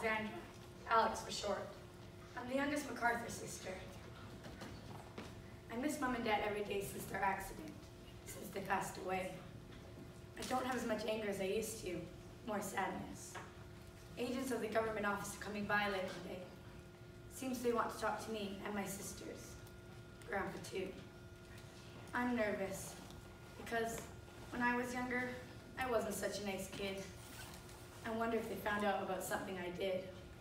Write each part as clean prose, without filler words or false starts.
Alexandra, Alex for short. I'm the youngest MacArthur sister. I miss Mom and Dad every day since their accident, since they passed away. I don't have as much anger as I used to, more sadness. Agents of the government office are coming by later today. Seems they want to talk to me and my sisters, Grandpa too. I'm nervous because when I was younger, I wasn't such a nice kid. I wonder if they found out about something I did.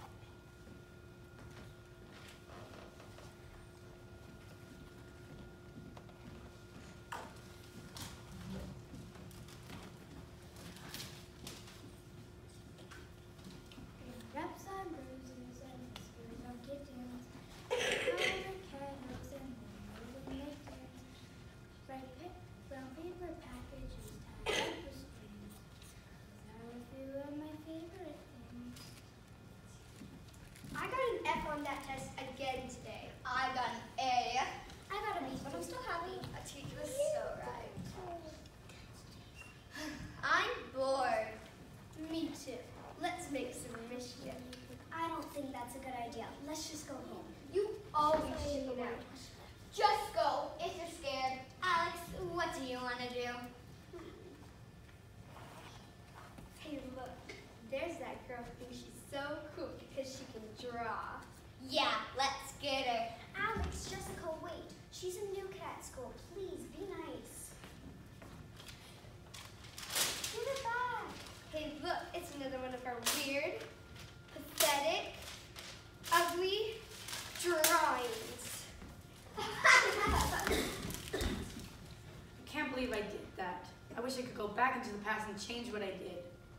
That test again today. I got an A. I got an B, but I'm still happy. A teacher was so right. I'm bored. Me too. Let's make some mischief. I don't think that's a good idea. Let's just go home. You always should go out. Just go if you're scared. Alex, what do you want to do? Hey, look. There's that girl who thinks she's so cool because she can draw. Yeah, let's get her. Alex, Jessica, wait. She's a new cat at school. Please, be nice. Give it back. Hey, look, it's another one of our weird, pathetic, ugly drawings. I can't believe I did that. I wish I could go back into the past and change what I did.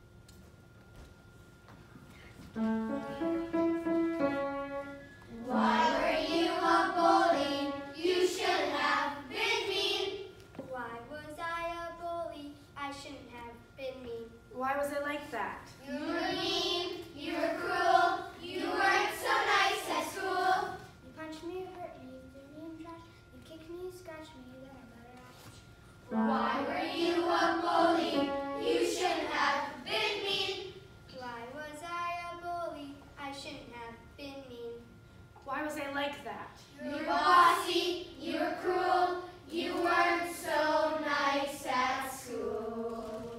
Why were you a bully? You should have been mean. Why was I a bully? I shouldn't have been mean. Why was I like that? You were mean. You were cruel. You weren't so nice at school. You punched me, hurt me, threw me in trash. You kicked me, scratched me, then I better act. Why were you a bully? You shouldn't have been mean. Why was I a bully? I shouldn't have been mean. Why was I like that? You were bossy, you were cruel, you weren't so nice at school.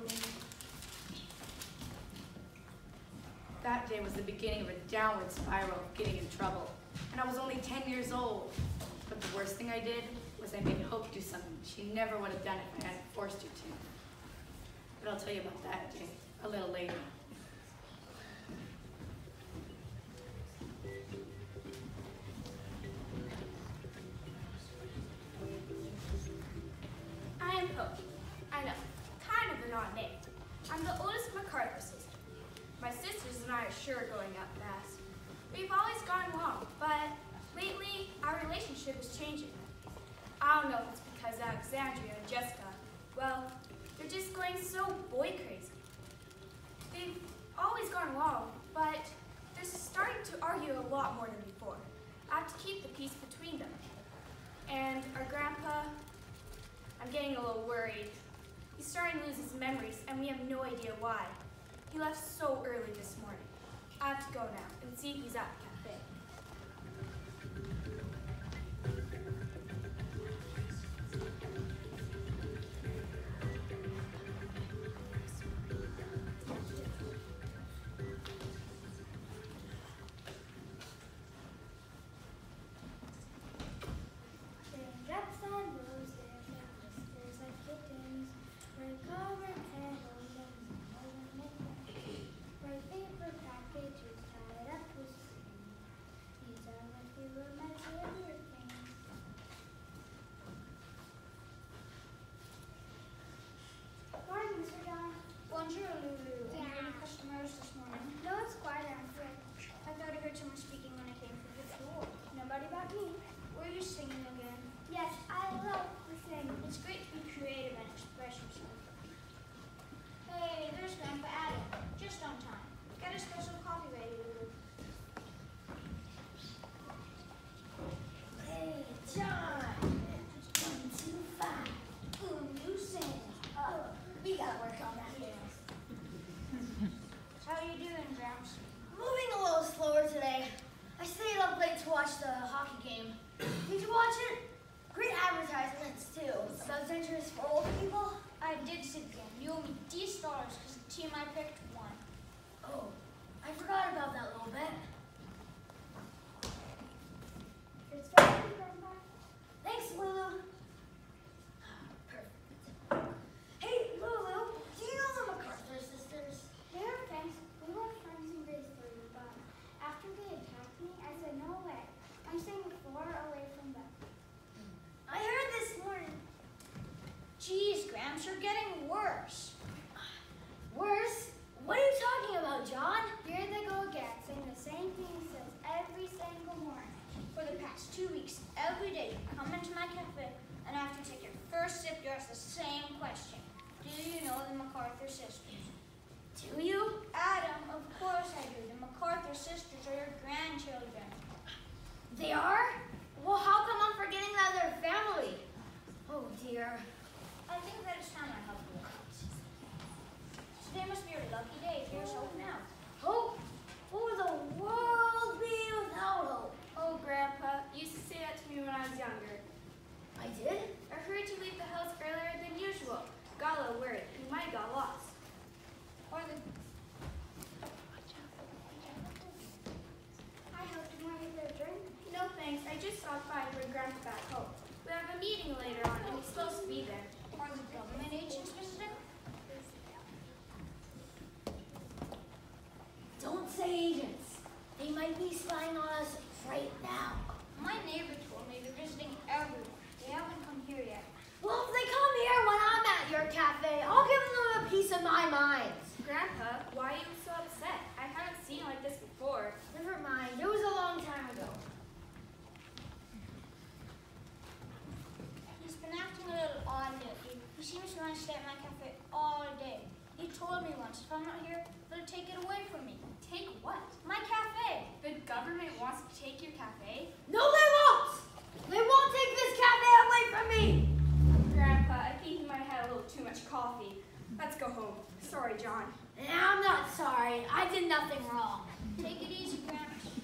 That day was the beginning of a downward spiral of getting in trouble. And I was only 10 years old. But the worst thing I did was I made Hope do something she never would have done if I hadn't forced her to. But I'll tell you about that day a little later. I am Hope. I know, kind of an odd name. I'm the oldest MacArthur sister. My sisters and I are sure going up fast. We've always gone along, but lately our relationship is changing. I don't know if it's because Alexandria and Jessica, well, they're just going so boy crazy. They've always gone along, but they're starting to argue a lot more than before. I have to keep the peace between them. And our grandpa, I'm getting a little worried. He's starting to lose his memories, and we have no idea why. He left so early this morning. I have to go now and see if he's at the cafe. Moving a little slower today. I stayed up late to watch the hockey game. Did you watch it? Great advertisements, too. About dentures for old people. I did sit down. You owe me $10 because the team I picked won. Oh, I forgot about that little bit. It's fine, Grandpa. Thanks, Lulu. Perfect. Hey, Lulu, do you know the MacArthur sisters? They're friends. We were friends in grade 3, but after they attacked me, I said, no way. I'm staying far away from them. I heard this morning. Geez, Gramps, you're getting worse. Worse? What are you talking about, John? Here they go again, saying the same thing he says every single morning. For the past 2 weeks, every day you come into my cafe, and after you take your first sip, you ask the same question. Do you know the MacArthur sisters? Do you? Adam, of course I do. The MacArthur sisters are your grandchildren. They are? Well, how come I'm forgetting that they're family? Oh, dear. I think that it's time I help you out. Today must be your lucky day. Here's hope now. Hope? What would the world be without hope? Oh, Grandpa, you used to say that to me when I was younger. I did? I heard you leave the house earlier than usual. Got a little worried. You might have got lost. Or the... I hope you want to get a drink. No thanks. I just stopped by to bring Grandpa back home. We have a meeting later on, and he's supposed to be there. Are the government agents visiting? Don't say agents. They might be spying on us right now. My neighbor told me they're visiting everyone. They haven't come here yet. Well, if they come here when I'm at your cafe, I'll give them a piece of my mind. Grandpa, why are you so upset? I haven't seen you like this before. Never mind. It was a long time ago. He's been acting a little odd lately. He seems to want to stay at my cafe all day. He told me once, if I'm not here, they'll take it away from me. Take what? My cafe. The government wants to take your cafe? No, they won't! They won't take this cafe away from me! Grandpa, I think you might have had a little too much coffee. Let's go home. Sorry, John. I'm not sorry. I did nothing wrong. Take it easy, Grandpa.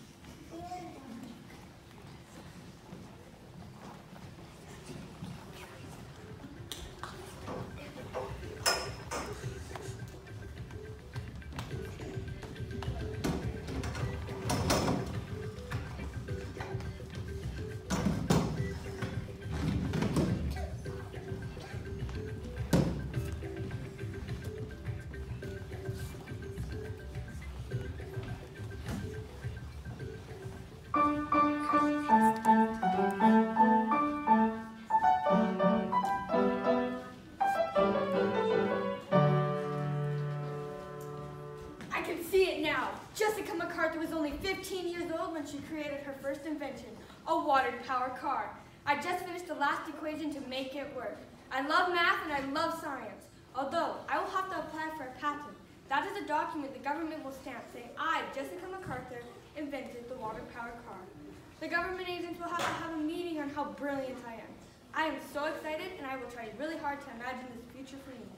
Jessica MacArthur was only 15 years old when she created her first invention, a water-powered car. I just finished the last equation to make it work. I love math and I love science, although I will have to apply for a patent. That is a document the government will stamp saying I, Jessica MacArthur, invented the water-powered car. The government agents will have to have a meeting on how brilliant I am. I am so excited and I will try really hard to imagine this future for you.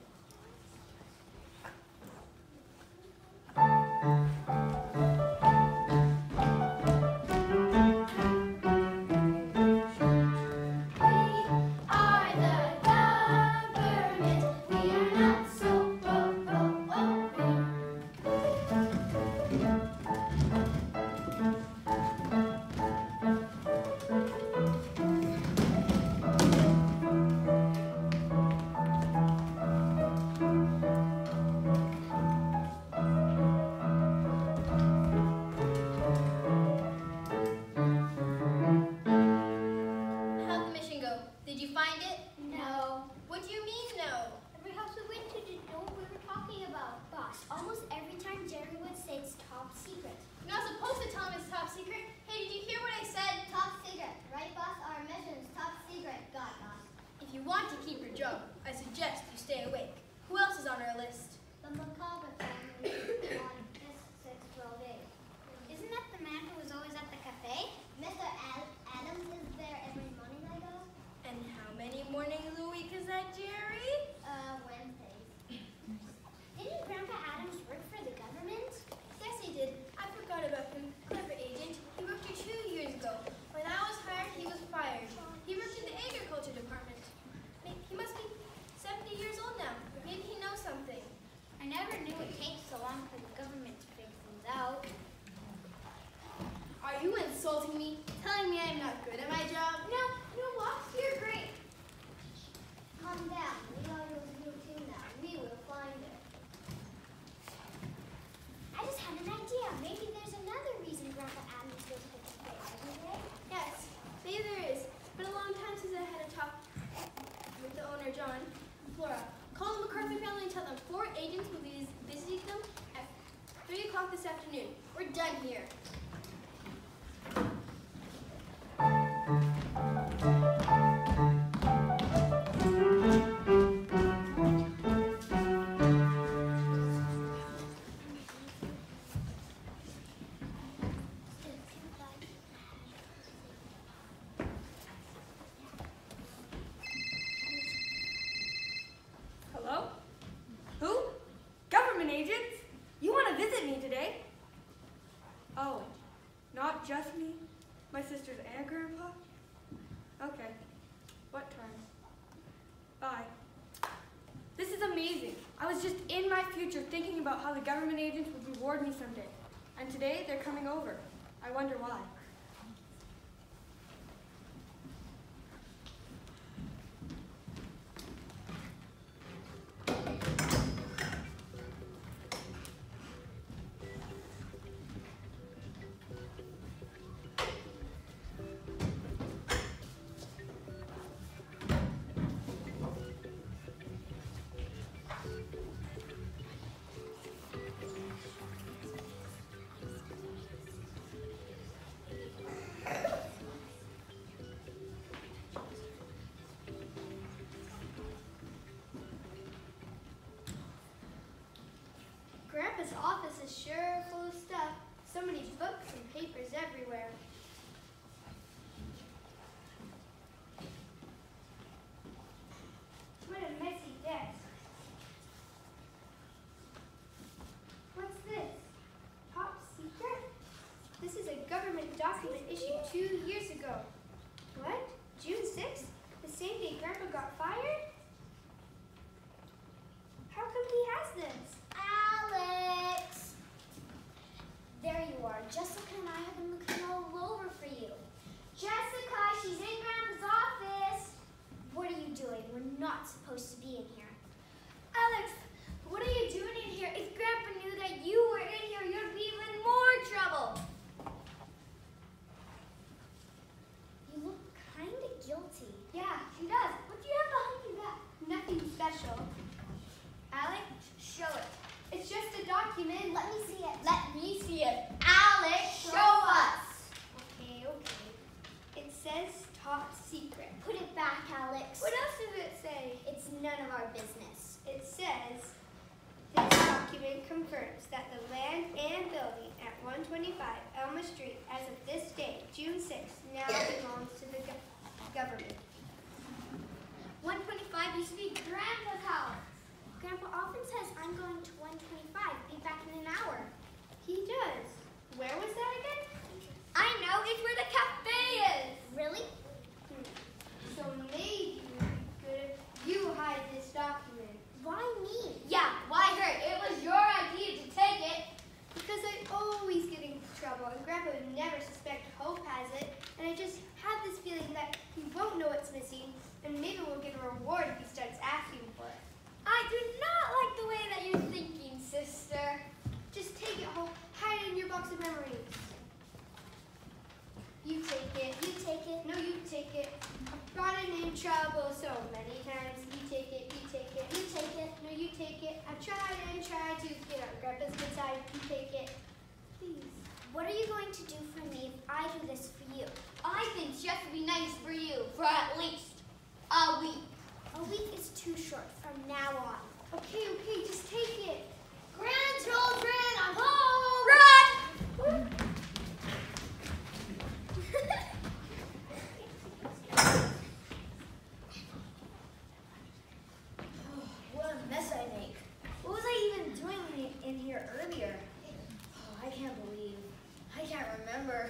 to me, telling me I'm not good at my job. No, Lox, you're great. Calm down. We know it was you too now. We will find it. I just had an idea. Maybe there's another reason Grandpa Adams goes to the fair every day. Yes, maybe there is. It's been a long time since I had a talk with the owner, John and Flora. Call the McCarthy family and tell them 4 agents will be visiting them at 3 o'clock this afternoon. We're done here. Hello? Who? Government agents? You want to visit me today? Oh, not just me? My sisters and Grandpa? Okay. What time? Bye. This is amazing. I was just in my future thinking about how the government agents would reward me someday. And today they're coming over. I wonder why. Grandpa's office is sure full of stuff. So many books and papers everywhere. What a messy desk. What's this? Top secret? This is a government document issued 2 years ago. What? June 6th? The same day Grandpa got fired? How come he has this? Alex! There you are. Jessica and I have been looking all over for you. Jessica, she's in Grandpa's office. What are you doing? We're not supposed to be in here. Alex, what are you doing in here? If Grandpa knew that you were in here, you'd be in more trouble. You look kind of guilty. Yeah, she does. What do you have behind your back? Nothing special. Alex, show it. It's just a document. Let me see it. Let me see it. Alex, show us. Okay. It says top secret. Put it back, Alex. What else does it say? It's none of our business. It says, this document confirms that the land and building at 125 Elma Street as of this day, June 6th, now belongs to the government. 125 used to be Grandpa's house. Grandpa often says, I'm going to 125. Be back in an hour. He does. Where was that again? I know, it's where the cafe is. Really? So maybe it would be good if you hide this document. Why me? Yeah, why her? It was your idea to take it. Because I always get in trouble, and Grandpa would never suspect Hope has it. And I just have this feeling that he won't know what's missing, and maybe we'll get a reward if he starts asking for it. I do not like the way that you're thinking, sister. Just take it home, hide it in your box of memories. You take it. You take it. No, you take it. I've gotten in trouble so many times. You take it. You take it. You take it. No, you take it. I've tried and tried to get on Grandpa's good side. You take it. Please. What are you going to do for me if I do this for you? I think Jeff would be nice for you for at least a week. A week is too short from now on. Okay, just take it. Grandchildren, I'm home! Run! What a mess I make. What was I even doing in here earlier? Oh, I can't remember.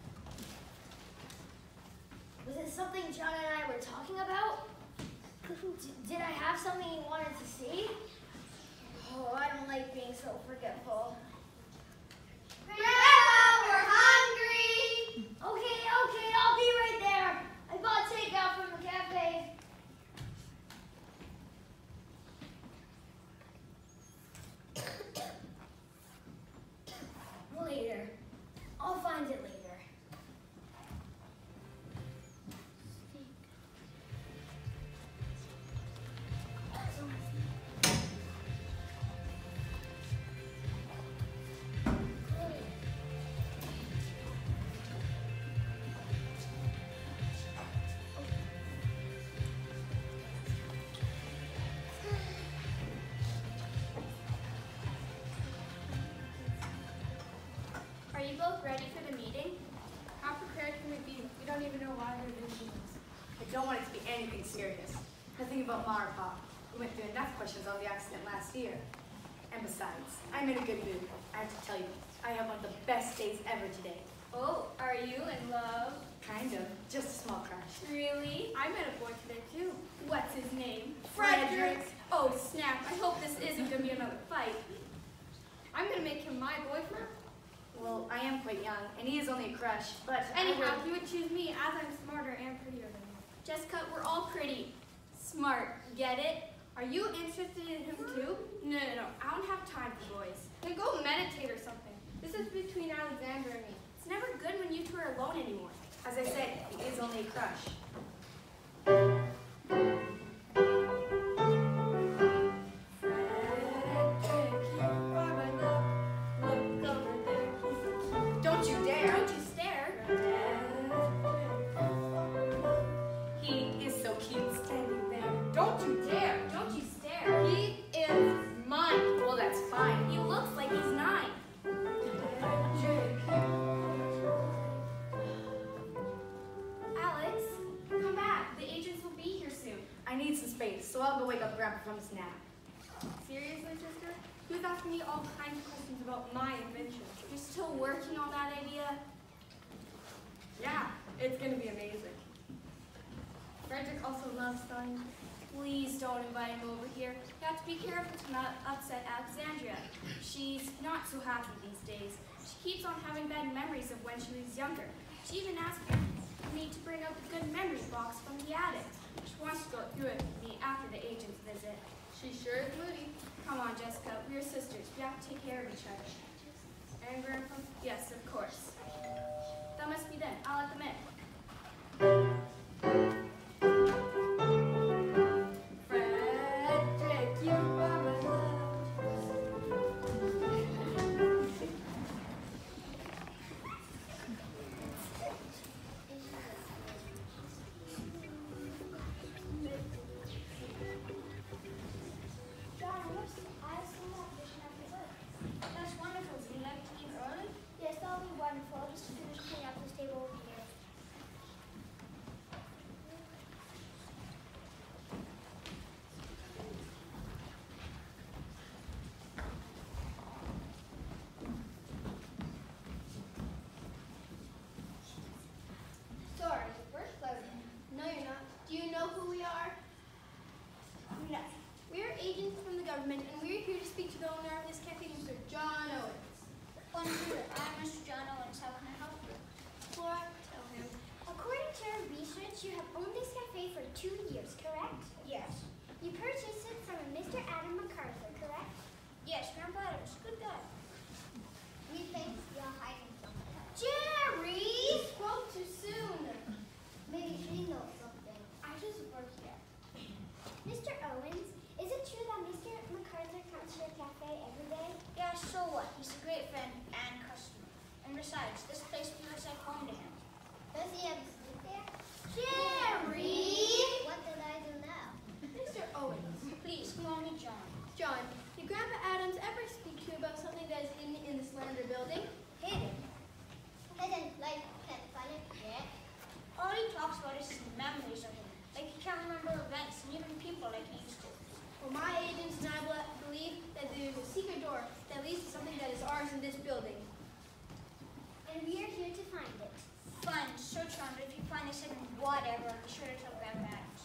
Was it something John and I were talking about? Did I have something you wanted to see? Oh, I don't like being so forgetful. Grandpa, we're hungry! Okay, both ready for the meeting? How prepared can we be? We don't even know why we're doing this. I don't want it to be anything serious. Nothing about Ma or Pop. We went through enough questions on the accident last year. And besides, I'm in a good mood. I have to tell you, I have one of the best days ever today. Oh, are you in love? Kind of. Just a small crush. Really? I met a boy today too. What's his name? Frederick. Oh, snap. I hope this isn't going to be another fight. I'm going to make him my boyfriend. Well, I am quite young, and he is only a crush, but Anyhow, he would choose me as I'm smarter and prettier than him. Jessica, we're all pretty. Smart. Get it? Are you interested in him too? No. I don't have time for boys. Then go meditate or something. This is between Alexander and me. It's never good when you two are alone anymore. as I said, he is only a crush. Don't you dare. Don't you stare. He is so cute standing there. Don't you dare. Don't you stare. He is mine. Well, that's fine. He looks like he's 9. Alex, come back. The agents will be here soon. I need some space, so I'll go wake up Grandpa from his nap. Seriously, sister? He was asking me all kinds of questions about my invention. You're still working on that idea? Yeah, it's going to be amazing. Frederick also loves science. Please don't invite him over here. You have to be careful to not upset Alexandria. She's not so happy these days. She keeps on having bad memories of when she was younger. She even asked me to bring out the good memories box from the attic. She wants to go through it with me after the agent's visit. She sure is moody. Come on, Jessica. We're sisters. We have to take care of each other. And Grandpa? Yes, of course. That must be them. I'll let them in. Frederick, you are my love. John, I've seen that vision after work. That's wonderful. Would you like to leave early? Yes, that'll be wonderful. I'll just finish cleaning up this table over here. Sorry, we're closing. No, you're not. Do you know who we are? No. We're agents from the government, and we're here to speak to the owner of this cafe, Mr. John Owens. Bonjour, I'm Mr. John Owens. How can I help you? Flora, tell him. According to our research, you have owned this cafe for 2 years, correct? Yes. You purchased it from a Mr. Adam MacArthur, correct? Yes, Grandpa Adams. Good guy. We think you're hiding something. Jerry! Spoke too soon. Maybe she knows something. I just work here. Mr. Owens, is it true that Mr. MacArthur comes to your cafe every day? Yeah, so what? He's a great friend and customer. And besides, this place feels like home to him. Does he ever sleep there? Jerry! What did I do now? Mr. Owens. Please, call me John. John, did Grandpa Adams ever speak to you about something that is hidden in this Lander building? Hidden. Hidden, like, can't find it yet. All he talks about is his memories of him. Like he can't remember events and even people like he used to. Well, my agents and I believe that there is a secret door that leads to something that is ours in this building. And we are here to find it. Fine, search around, but if you find this hidden whatever, be sure to tell Grandpa Adams.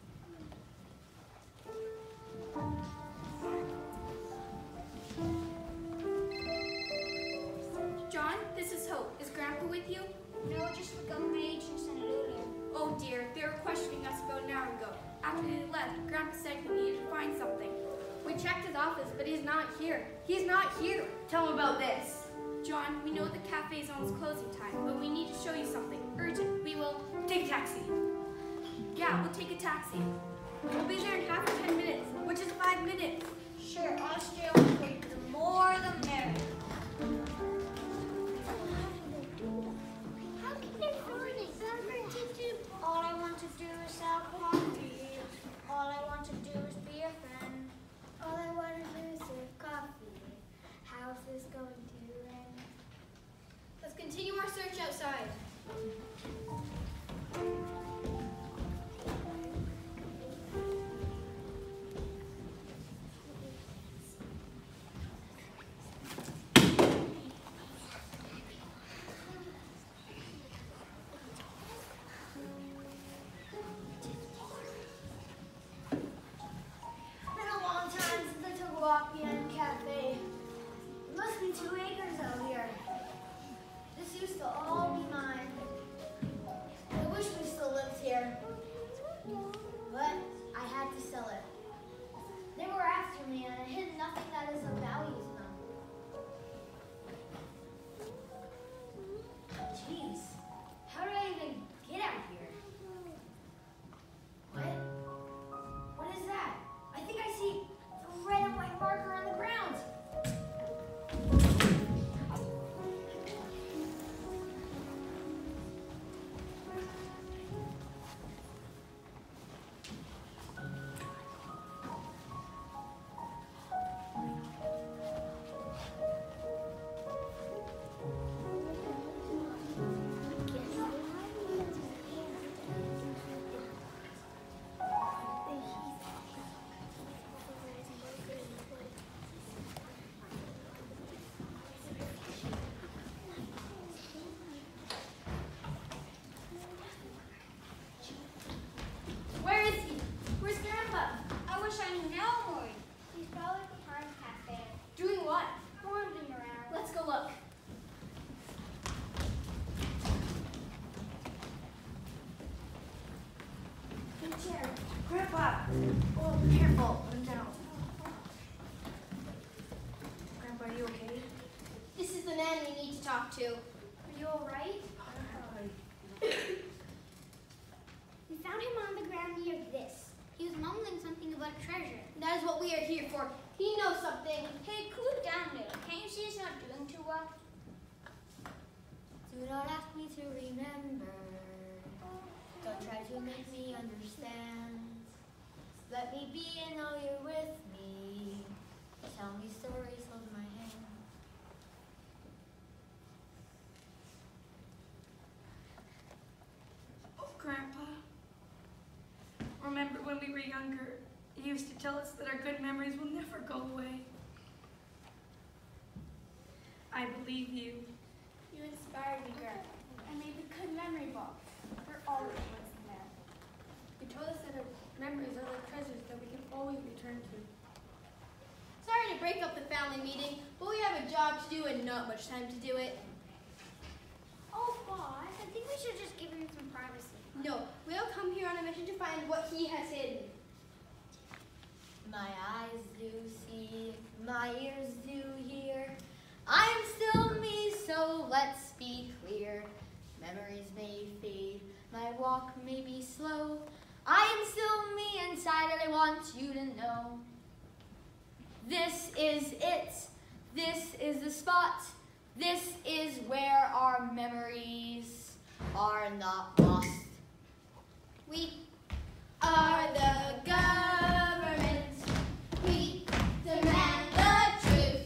John, this is Hope. Is Grandpa with you? No, just the government agents and Lulu. Oh dear, they were questioning us about an hour ago. After they left, Grandpa said he needed to find something. We checked his office, but he's not here. He's not here. Tell him about this. John, we know the cafe is almost closing time, but we need to show you something urgent. We will Take a taxi. Yeah, we'll take a taxi. We'll be there in half or 10 minutes, which is 5 minutes. Sure, I'll stay on for you. The more the merrier. How can they find it? All I want to do is sell coffee. All I want to do is be a friend. All I want to do is serve coffee. How's this going to end? The Where is he? Where's Grandpa? I wish I knew now, Maury. He's probably behind the cafe. Doing what? Wandering around. Let's go look. Good chair. Grandpa. Oh, careful. Put him down. Grandpa, are you okay? This is the man we need to talk to. Are you all right? We found him on the ground near this. He was mumbling something about a treasure. That is what we are here for. He knows something. Hey, cool down there. Can't you see he's not doing too well? Do not ask me to remember. Don't try to make me understand. Let me be and know you're with me. Tell me stories, hold my hand. Oh, Grandpa. Remember when we were younger, you used to tell us that our good memories will never go away. I believe you. You inspired me, Grandpa. I made a good memory box. We're always once in there. You told us that our memories are like treasures that we can always return to. Sorry to break up the family meeting, but we have a job to do and not much time to do it. Oh, boss, I think we should just give him some privacy. No, we'll come here on a mission to find what he has hidden. My eyes do see, my ears do hear. I am still me, so let's be clear. Memories may fade, my walk may be slow. I am still me inside, and I want you to know. This is it. This is the spot. This is where our memories are not lost. We are the government. We demand the truth.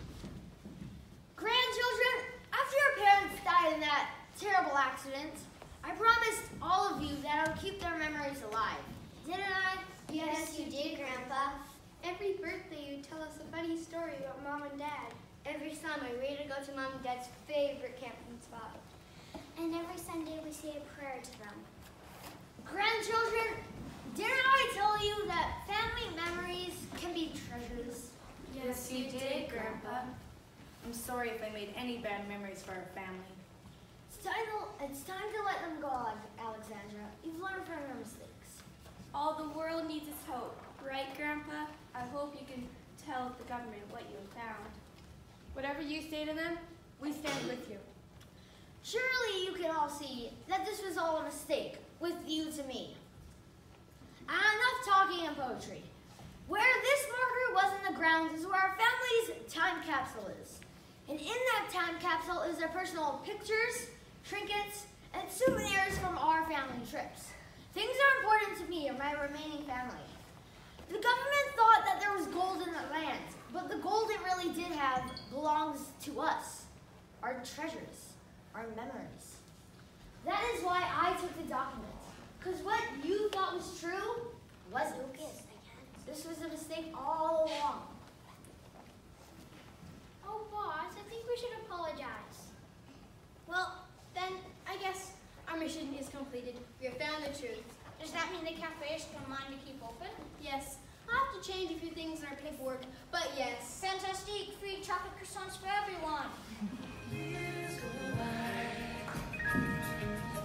Grandchildren, after your parents died in that terrible accident, I promised all of you that I would keep their memories alive. Didn't I? Yes, you did, Grandpa. Every birthday you tell us a funny story about Mom and Dad. Every summer, we had to go to Mom and Dad's favorite camping spot. And every Sunday, we say a prayer to them. Grandchildren, didn't I tell you that family memories can be treasures? Yes, you did, Grandpa. I'm sorry if I made any bad memories for our family. It's time to let them go, Alexandra. You've learned from your mistakes. All the world needs is hope, right, Grandpa? I hope you can tell the government what you have found. Whatever you say to them, we stand with you. Surely you can all see that this was all a mistake, with you to me. And enough talking and poetry. Where this marker was in the ground is where our family's time capsule is. And in that time capsule is our personal pictures, trinkets, and souvenirs from our family trips. Things that are important to me and my remaining family. The government thought that there was gold in the land, but the gold it really did have belongs to us, our treasures, our memories. That is why I took the document, because what you thought was true wasn't. This was a mistake all along. Oh, boss, I think we should apologize. Well, then, I guess our mission is completed. We have found the truth. Does that mean the cafe is still mine to keep open? Yes, I'll have to change a few things in our paperwork, but yes. Fantastic! Free chocolate croissants for everyone! Years go by.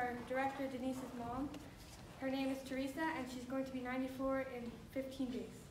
our director, Denise's mom. Her name is Teresa, and she's going to be 94 in 15 days.